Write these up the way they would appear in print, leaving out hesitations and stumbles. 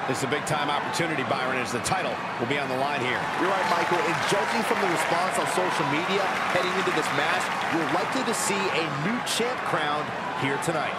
This is a big-time opportunity, Byron, as the title will be on the line here. You're right, Michael. And judging from the response on social media heading into this match, you're likely to see a new champ crowned here tonight.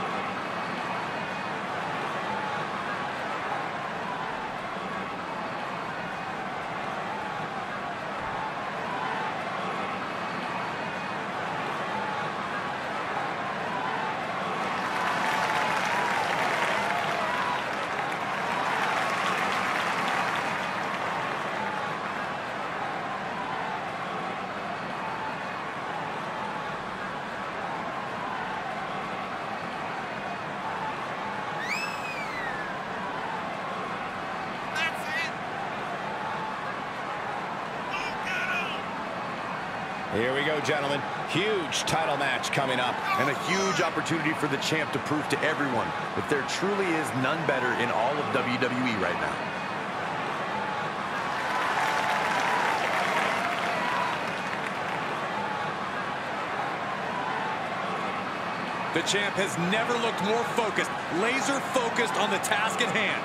Here we go, gentlemen. Huge title match coming up. And a huge opportunity for the champ to prove to everyone that there truly is none better in all of WWE right now. The champ has never looked more focused, laser focused on the task at hand.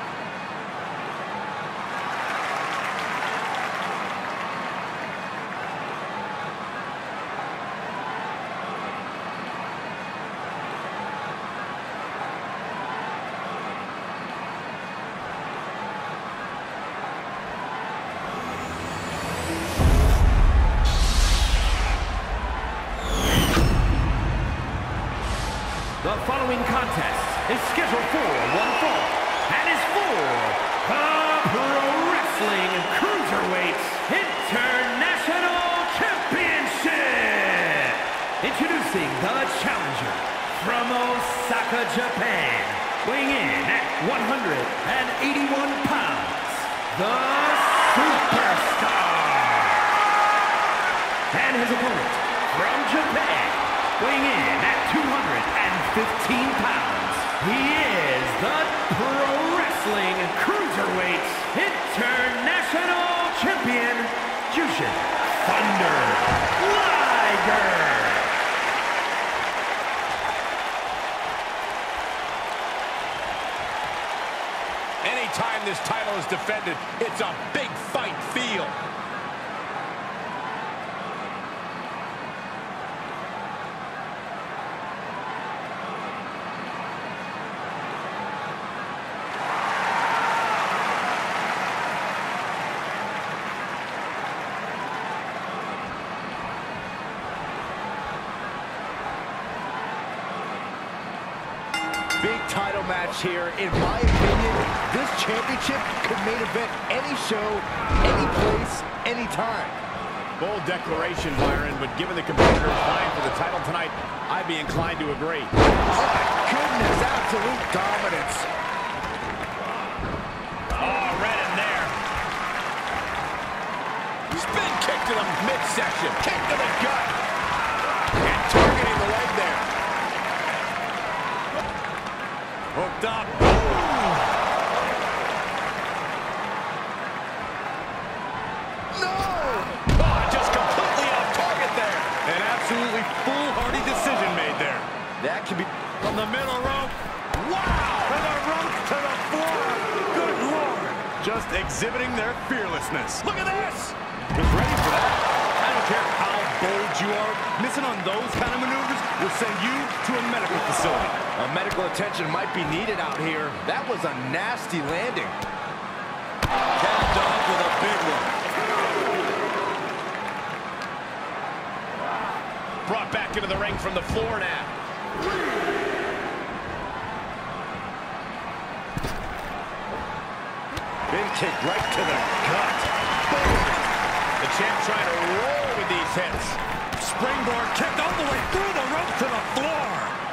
The following contest is scheduled for one fall and is for the Pro Wrestling Cruiserweight International Championship. Introducing the challenger from Osaka, Japan, weighing in at 181 pounds, the Superstar. And his opponent from Japan, weighing in at 215 pounds, he is the Pro Wrestling Cruiserweight International Champion, Jushin Thunder Liger. Anytime this title is defended, it's a big fight feel. Big title match here. In my opinion, this championship could main event any show, any place, anytime. Bold declaration, Byron, but given the competitors vying for the title tonight, I'd be inclined to agree. Oh my goodness, absolute dominance. Oh, right in there. Spin kick to the midsection. Kick to the gut. And targeting the leg there. Hooked up. No! Oh, just completely off target there. An absolutely foolhardy decision made there. That could be From the middle rope. Wow! To the rope, to the floor. Good Lord. Just exhibiting their fearlessness. Look at this. Was ready for that. I don't care how bold you are. Missing on those kind of maneuvers will send you to a medical facility. medical attention might be needed out here. That was a nasty landing. Capped off with a big one. Brought back into the ring from the floor now. Big kick right to the gut. The champ trying to roll with these hits. Springboard kicked all the way through the rope to the floor.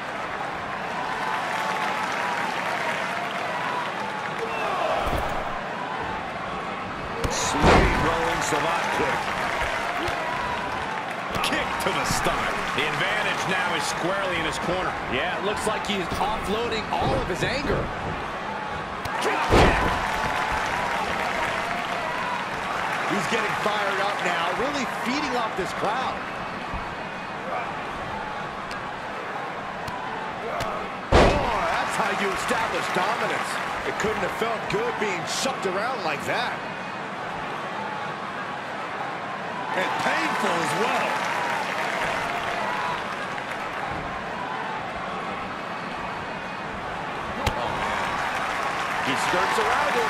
Sweet rolling savate kick. Kick to the stomach. The advantage now is squarely in his corner. Yeah, it looks like he's offloading all of his anger. Drop kick. He's getting fired up now, really feeding off this crowd. Oh, that's how you establish dominance. It couldn't have felt good being shucked around like that. And painful as well. Oh, man. He skirts around it.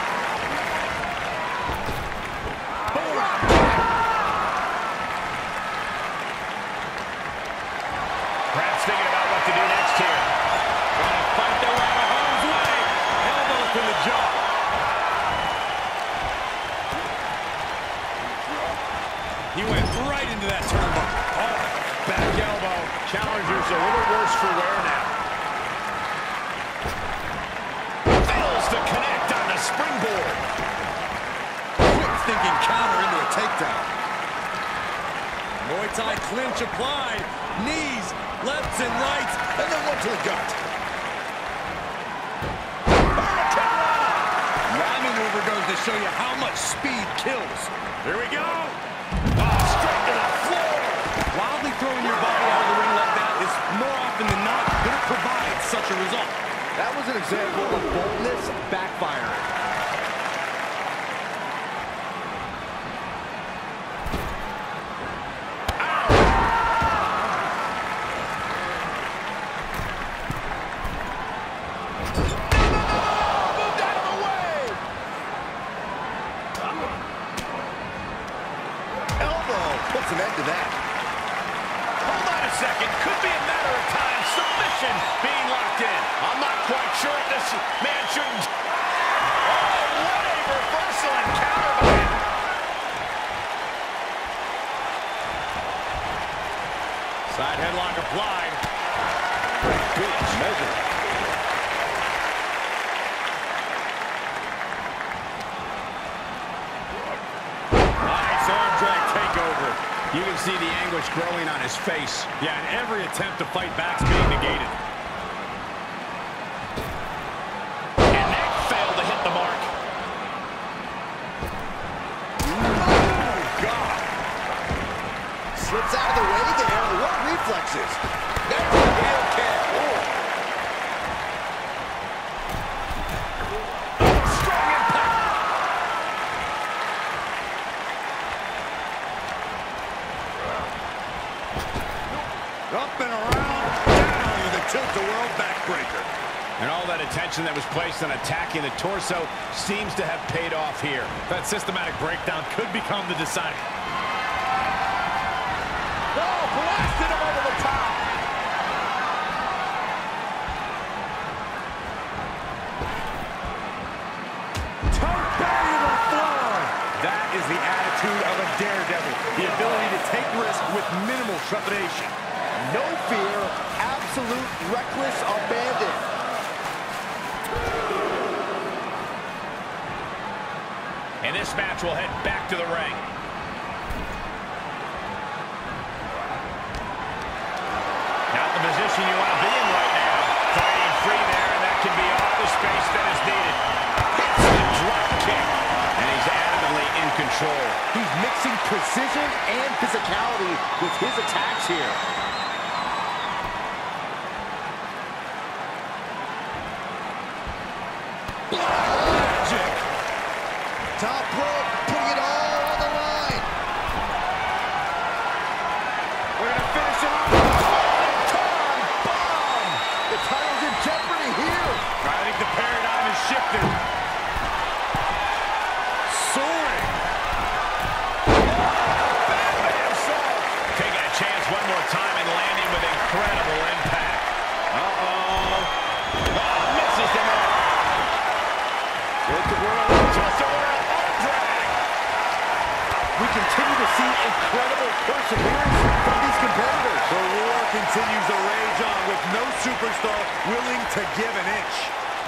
Perhaps thinking about what to do next here. Trying to fight their way out of harm's way. Elbow to the jaw. He went right into that turnbuckle. Oh, back elbow. Challenger's a little worse for wear now. Fails to connect on the springboard. Quick thinking counter into a takedown. Muay Thai clinch applied. Knees, lefts and rights, and then one to the gut. That maneuver goes to show you how much speed kills. Here we go. Oh, straight to the floor. Wildly throwing your body out of the ring like that is more often than not going to provide such a result. That was an example of boldness backfiring. Puts an end to that. Hold on a second. Could be a matter of time. Submission being locked in. I'm not quite sure if this man shouldn't. Oh, what a reversal and counter by him. Side headlock applied. Good measure. Nice arm drag takeover. You can see the anguish growing on his face. Yeah, and every attempt to fight back's being negated. And that failed to hit the mark. Oh, God. Slips out of the way there. What reflexes? That's a heel kick. Strong impact. Up and around, down with a tilt-a-world backbreaker. And all that attention that was placed on attacking the torso seems to have paid off here. That systematic breakdown could become the decider. Oh, blasted him over the top. Tope to the floor. That is the attitude of a daredevil. The ability to take risk with minimal trepidation. No fear, absolute reckless abandon. And this match will head back to the ring. Not the position you want to be in right now. Fighting free there, and that can be all the space that is needed. Hits the drop kick, and he's adamantly in control. He's mixing precision and physicality with his attacks here. Magic. Top rope, putting it all on the line. We're going to finish it off. Tom bomb. The title's in jeopardy here. I think the paradigm has shifted. Soaring. Taking a chance one more time and landing with incredible impact. Uh-oh. Oh, misses him out. We continue to see incredible perseverance from these competitors. The war continues to rage on with no superstar willing to give an inch.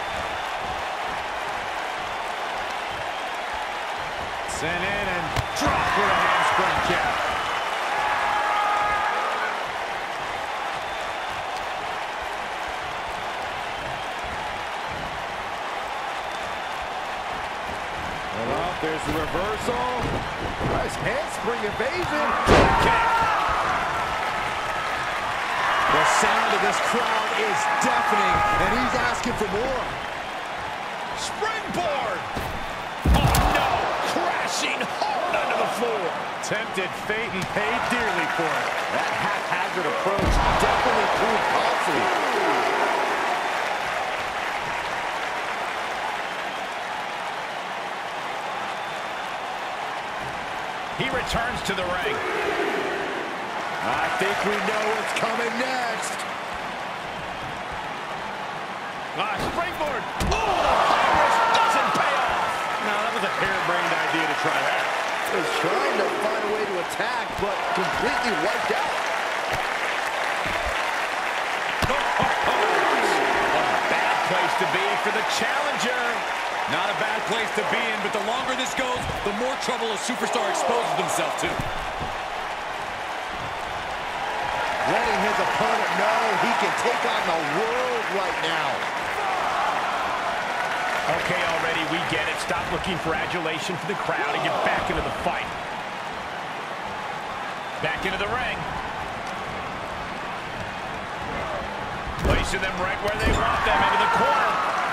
Sent in and dropped with a handspring kick. There's the reversal. Nice handspring evasion. The sound this crowd is deafening, and he's asking for more. Springboard! Oh no! Crashing hard onto the floor. Tempted fate and paid dearly for it. That haphazard approach definitely proved costly. He returns to the ring. I think we know what's coming next. Springboard. Oh, the high risk doesn't pay off. No, that was a harebrained idea to try that. He was trying to find a way to attack, but completely wiped out. A bad place to be for the challenger. Not a bad place to be in, but the longer this goes, the more trouble a superstar exposes himself to. Letting his opponent know he can take on the world right now. Okay, already, we get it. Stop looking for adulation for the crowd and get back into the fight. Back into the ring. Placing them right where they want them, into the corner.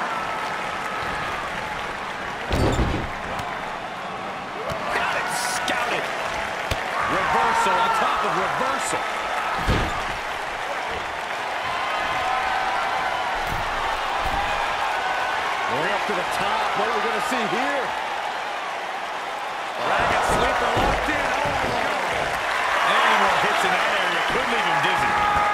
Got it, scouted. Reversal on top of reversal. Going up to the top. What are we going to see here? Dragon sleeper locked in. Oh! Any more hits in that area could leave him dizzy.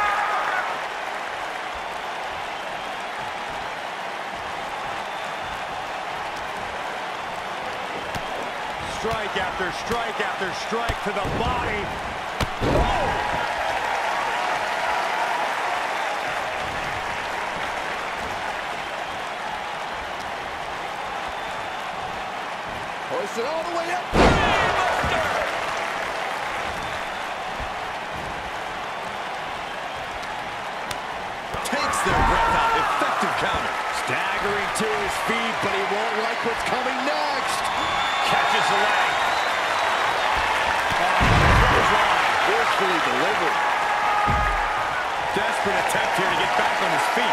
Strike after strike after strike to the body. Oh! Hoisted all the way up. Takes their breath out. Effective counter. Staggering to his feet, but he won't like what's coming next. Catches the leg. Forcefully delivered. Desperate attempt here to get back on his feet.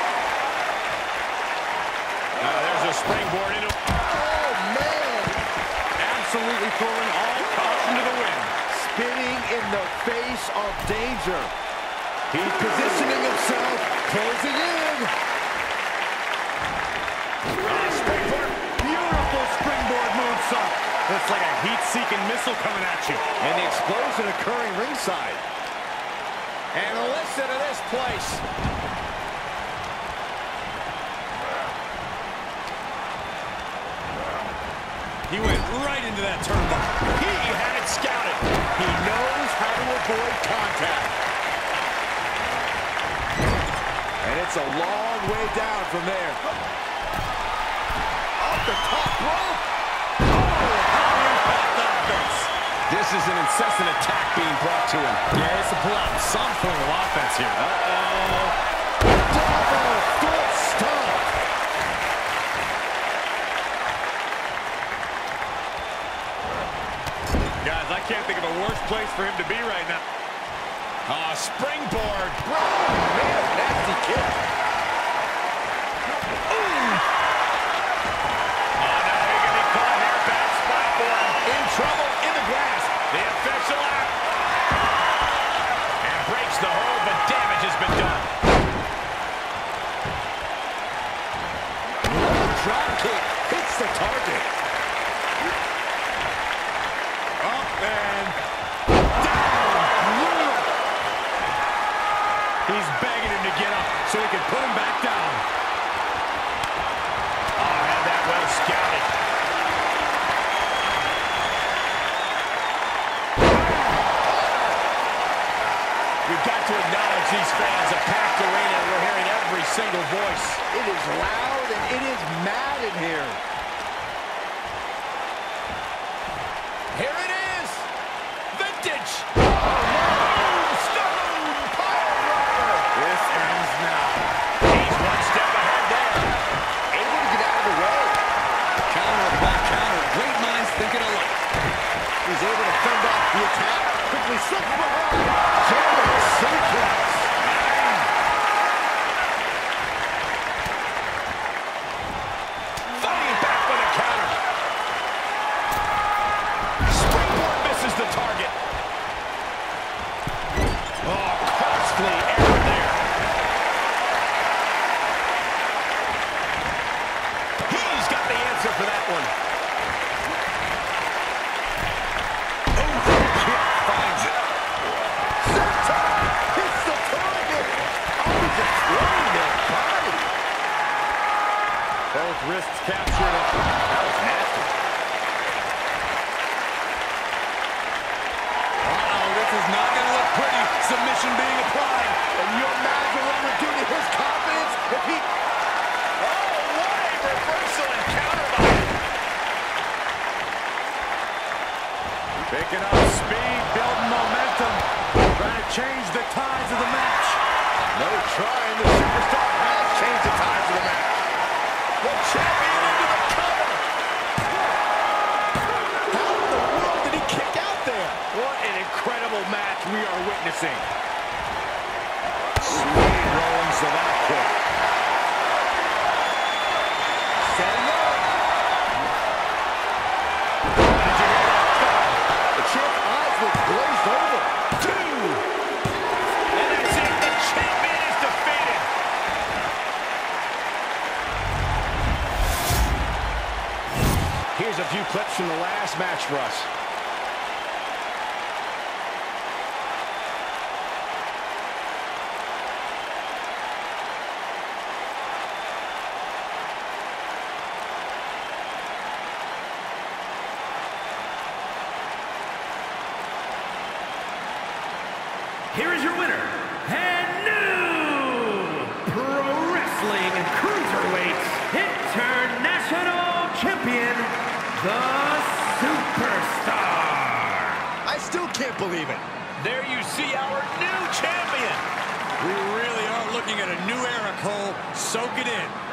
There's a springboard into... Oh, man. Absolutely throwing all caution to the wind. Spinning in the face of danger. He's positioning himself, closing in. Springboard. Beautiful springboard moonsault. It's like a heat-seeking missile coming at you. And the explosion occurring ringside. And listen to this place. He went right into that turnbuckle. He had it scouted. He knows how to avoid contact. And it's a long way down from there. Off the top rope. This is an incessant attack being brought to him. Yeah, it's a pull out some form of offense here. Double foot stomp. Guys, I can't think of a worse place for him to be right now. Springboard. Man, nasty kick. Trouble in the grass. The official out. And breaks the hold, but damage has been done. Drop kick hits the target. Up and down. He's begging him to get up so he can put him back down. Oh, had that well scouted. We've got to acknowledge these fans, a packed arena, and we're hearing every single voice. It is loud and it is mad in here. Here it is. Vintage. This ends now. He's one step ahead there. Able to get out of the way. Counter upon counter. Great minds thinking alike. He's able to fend off the attack. Quickly slips behind. German suplex. wrists captured. That was nasty. Uh-oh, this is not going to look pretty. Submission being applied. And you imagine what it would do to his confidence if he... Oh, what a reversal and counter by him. Picking up speed, building momentum. Trying to change the tides of the match. No trying. The superstar has changed the tides of the match. The champion into the cover. How in the world did he kick out there? What an incredible match we are witnessing. Sweet rolling Savate kick. Setting up. The champ's eyes were glazed over. And that's it. The champion is defeated. Here's a few clips from the last match for us. Here is your winner, and new Pro Wrestling Cruiserweight International Champion, the Superstar. I still can't believe it. There you see our new champion. We really are looking at a new era, Cole. Soak it in.